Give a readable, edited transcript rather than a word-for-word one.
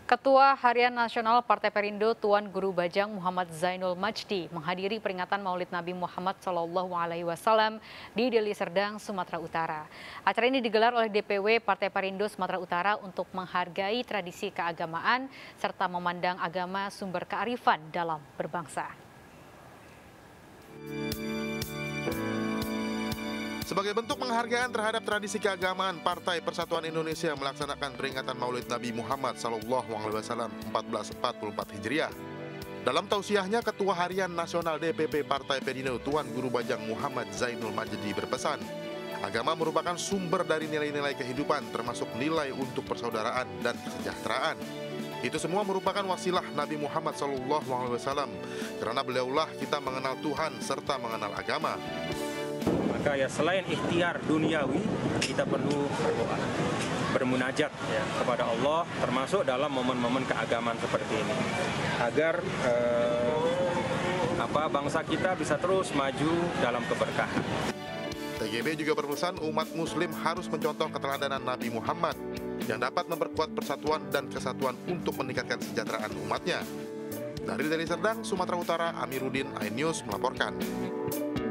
Ketua Harian Nasional Partai Perindo Tuan Guru Bajang Muhammad Zainul Majdi menghadiri peringatan Maulid Nabi Muhammad SAW di Deli Serdang, Sumatera Utara. Acara ini digelar oleh DPW Partai Perindo Sumatera Utara untuk menghargai tradisi keagamaan serta memandang agama sumber kearifan dalam berbangsa. Sebagai bentuk penghargaan terhadap tradisi keagamaan, Partai Persatuan Indonesia melaksanakan peringatan Maulid Nabi Muhammad SAW 1444 Hijriah. Dalam tausiahnya, Ketua Harian Nasional DPP Partai Perindo Tuan Guru Bajang Muhammad Zainul Majdi berpesan, agama merupakan sumber dari nilai-nilai kehidupan, termasuk nilai untuk persaudaraan dan kesejahteraan. Itu semua merupakan wasilah Nabi Muhammad SAW, karena beliaulah kita mengenal Tuhan serta mengenal agama. Maka ya selain ikhtiar duniawi, kita perlu berdoa, bermunajat ya, kepada Allah, termasuk dalam momen-momen keagamaan seperti ini, agar bangsa kita bisa terus maju dalam keberkahan. TGB juga berpesan umat muslim harus mencontoh keteladanan Nabi Muhammad yang dapat memperkuat persatuan dan kesatuan untuk meningkatkan kesejahteraan umatnya. Dari Deli Serdang, Sumatera Utara, Amiruddin, iNews melaporkan.